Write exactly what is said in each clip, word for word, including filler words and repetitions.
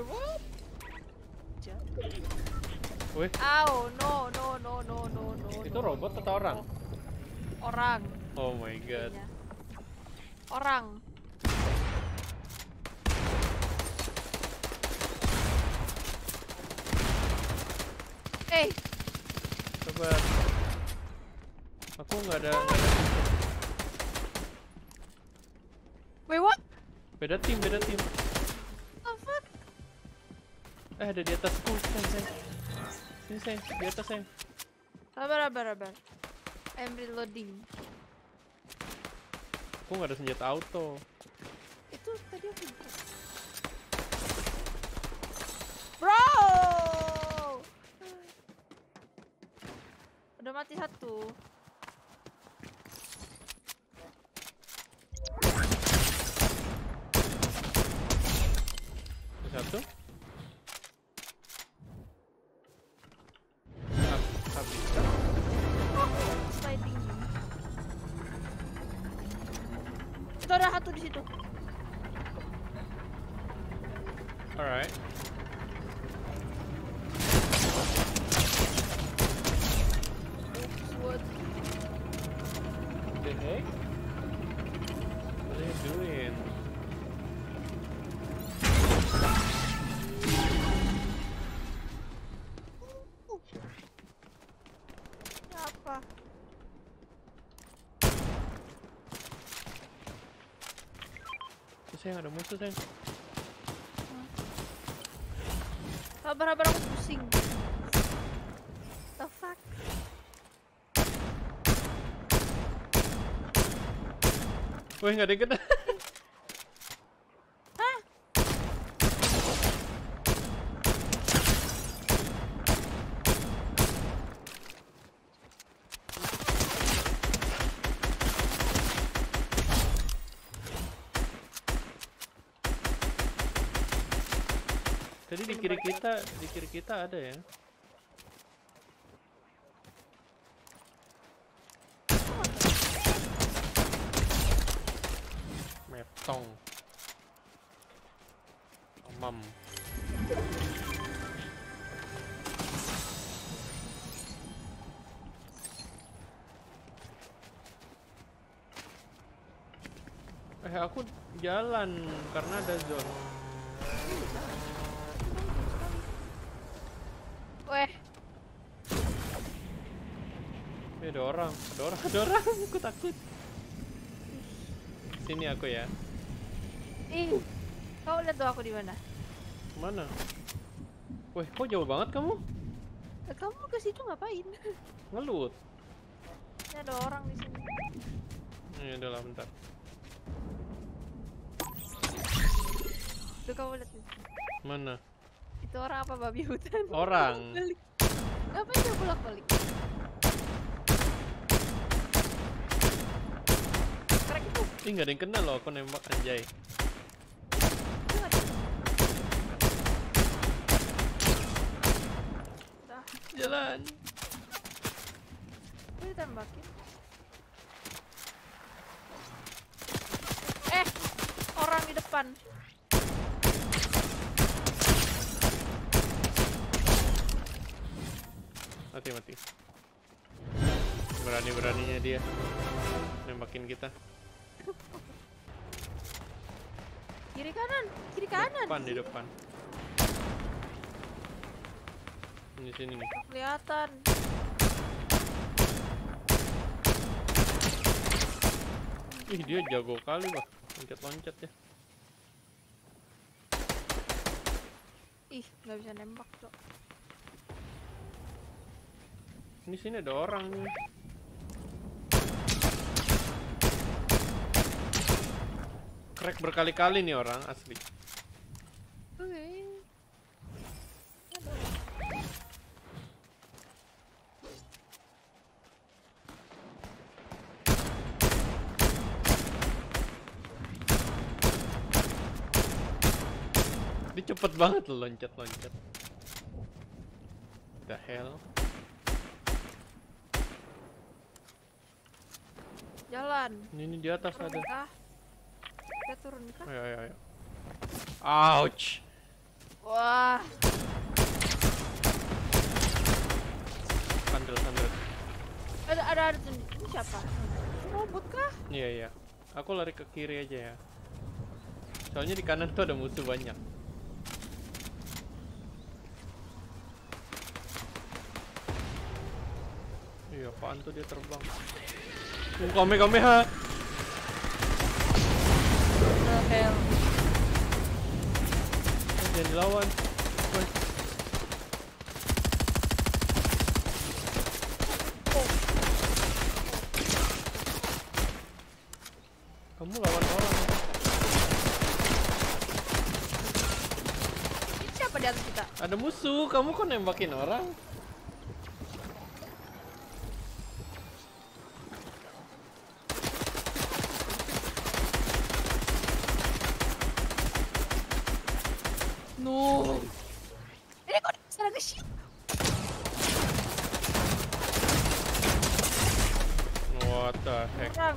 Wait, what? Wih. Ow, no, no, no, no, no, no. Itu no, robot no, atau orang? no. Orang. Oh my god. Kayaknya. Orang. Eh, Coba. Aku nggak ada, nggak ada. wait, what? Beda tim, beda tim. The fuck? Eh, ada di atasku, sayang, sayang. Sini, sayang, di atas, sayang. Sabar, sabar, sabar. I'm reloading. Aku nggak ada senjata auto. Itu tadi aku. Bro! Udah mati satu. Satu. Hab- Habis. Sliding. Itu ada satu di situ. Alright. What? The heck? What are you doing? Apa? Tuh, sayang, ada musuh, sayang. Sabar, sabar, aku pusing. The fuck? Wih, nggak ada yang kena. Hah? Tadi di kiri kita, di kiri kita ada ya. Metong. Amam. Eh, aku jalan karena ada zone. Weh, Eh, ada orang, ada orang, ada orang. Aku takut. Sini aku ya. ih, kau lihat tuh aku di mana? Mana? Wih, kok jauh banget kamu? Eh, kamu ke situ ngapain? Ngelut. Ini ada orang di sini. Ya udah lah, bentar. Tuh kamu lihat nih. Mana? Itu orang apa babi hutan? Orang. Balik. Ngapain dia bolak balik? Krek itu. Ih, nggak ada yang kena loh, aku nembak anjay. Itu ada. Udah, Jalan. itu ditembakin. Eh, orang di depan. Mati, mati. Berani-beraninya dia nembakin kita. Kiri kanan, kiri kanan. Depan, di depan. Di sini nih. Kelihatan. Ih, dia jago kali, Wah. Loncat-loncat ya. Ih, nggak bisa nembak, Cok. Di sini ada orang nih. Crack berkali-kali nih orang asli. Oke. Dia cepet banget loh loncat-loncat. The hell? Jalan. Ini, ini di atas Turun ada. kah? Kita turun kah? Ayo, ayo, ayo. Ouch. Wah. Sandal, sandal. Ada ada ada tuh. Ini siapa? Robot kah? Iya iya. Aku lari ke kiri aja ya. Soalnya di kanan tuh ada musuh banyak. Iya, apaan tuh dia terbang? Uh, kame kameha. The hell. Eh, jangan dilawan. Woi. Kamu lawan orang. Ini siapa di atas kita? Ada musuh, kamu kok nembakin orang? No. Ini kok bisa ke shield? What the heck? Orang.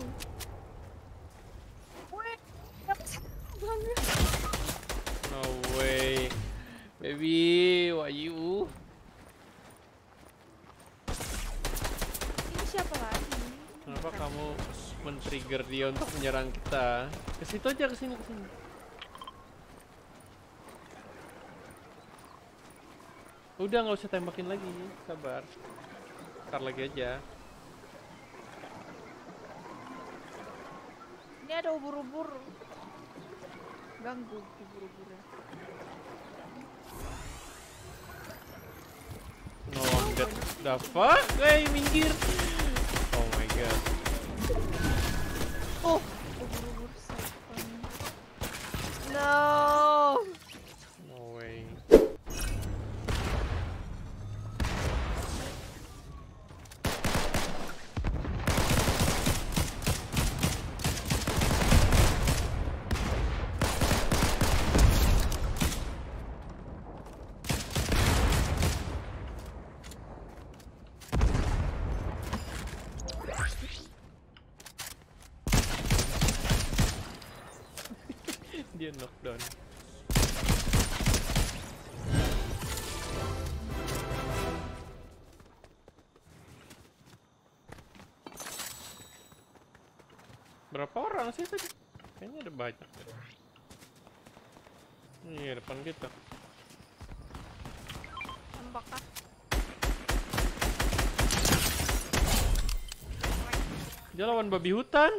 Wih, dapat terbang. No way. Baby, what you? Ini siapa lagi? Kenapa kamu men-trigger dia untuk menyerang kita? Ke situ aja, ke sini, ke sini. Udah nggak usah tembakin lagi, sabar. Ntar lagi aja. Ini ada ubur-ubur. Ganggu ubur-uburnya. No one got the fuck? Hey, minggir. Oh my god. Oh, ubur-ubur setan. No. No way. Dia knockdown. Berapa orang sih tadi? Kayaknya ada banyak. Iya, depan kita. Tembak kah? Dia lawan babi hutan.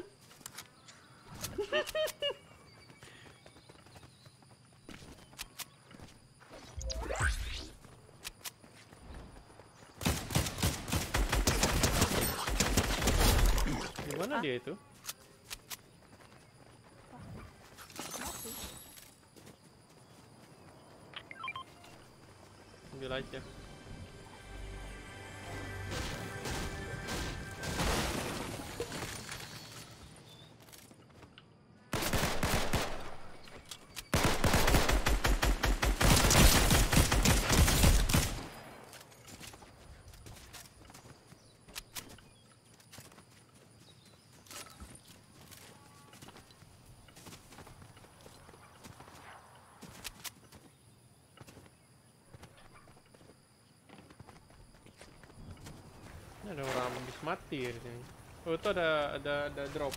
Gimana dia itu? Ambil aja. Ada orang habis mati ya di sini. Oh, itu ada ada ada drop.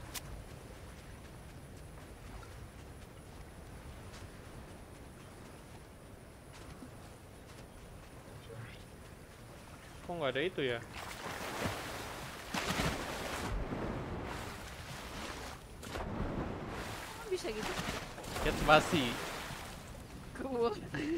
Kok nggak ada itu ya? Kok bisa gitu? Cat basi. Cool.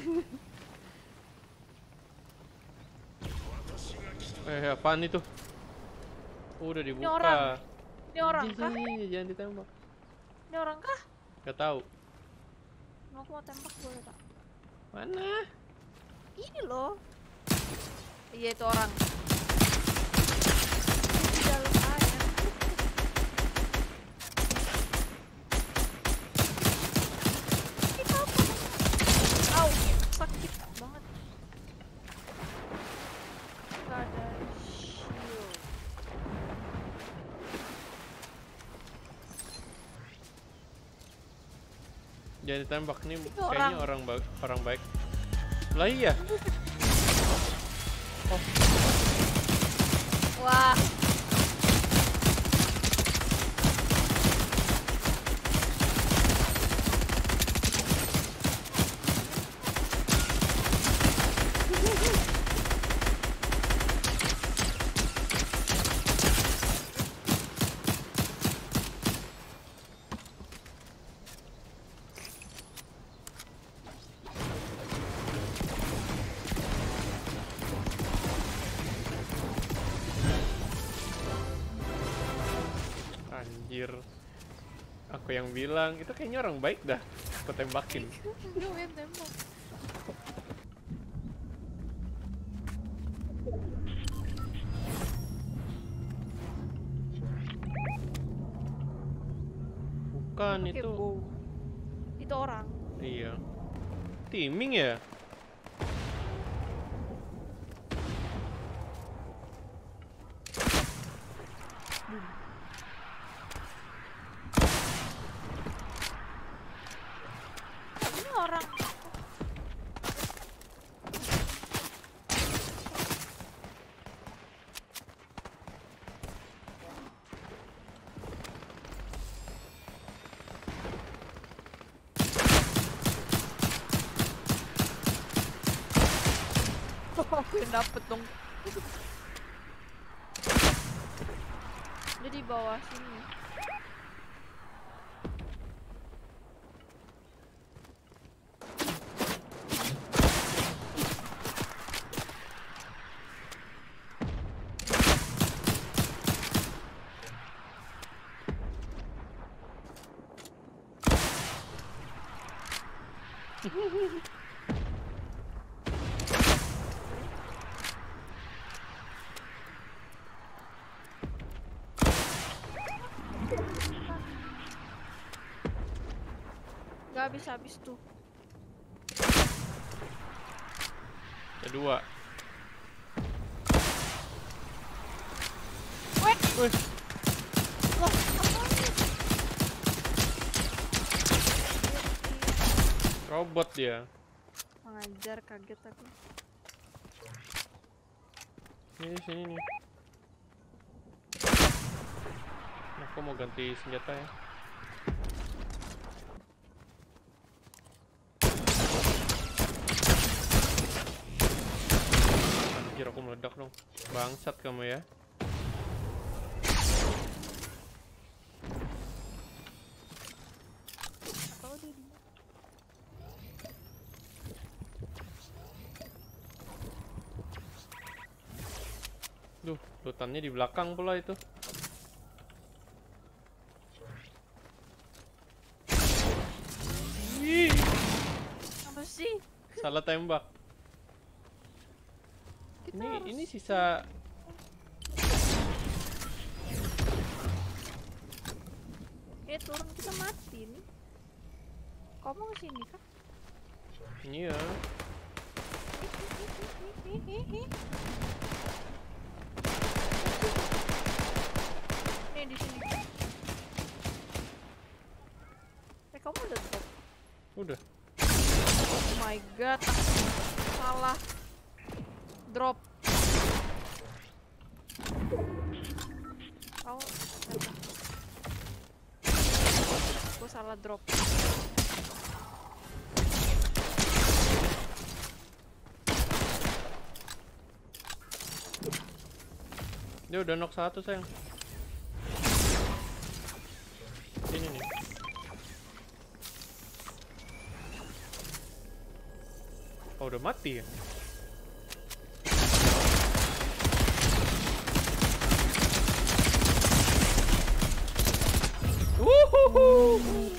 Eh, apaan itu? Oh, udah dibuka. orang. Ini orang Ih, kah? ih, jangan ditembak. Ini orang kah? Gak tahu. Mau aku mau tembak boleh tak? Mana? Ini loh. Iya itu orang. Di dalam air. Kita apa? Au, sakit banget. Gak ada shield. Jangan ditembak nih. Itu Kayaknya orang. orang baik, orang baik. Lah iya. Oh, Wah. anjir. Aku yang bilang, itu kayaknya orang baik dah. Aku tembakin. Gue yang tembak. Bukan Pakai itu. bow. Itu orang. Iya. Timing ya? Ini orang. Aku yang dapet dong. Dia di bawah sini. Gak habis-habis tuh. Kedua. Weh, Wih, loh, apaan? robot dia. Mengajar, kaget aku. Ini di sini nih. Aku mau ganti senjata ya. Anjir, aku meledak dong. Bangsat kamu ya. Atau dia di Duh, lutannya di belakang pula itu. Ih, apa sih? salah tembak. Kita Ini harus- ini sisa Eh, turun kita mati nih. Kau mau kesini kan? iya. Nih di sini. Eh, kamu udah drop? Udah. Oh my god, salah drop. Kau aku salah drop. Dia udah knock satu, sayang. Sini nih. Oh, udah mati ya? Wuhuhu.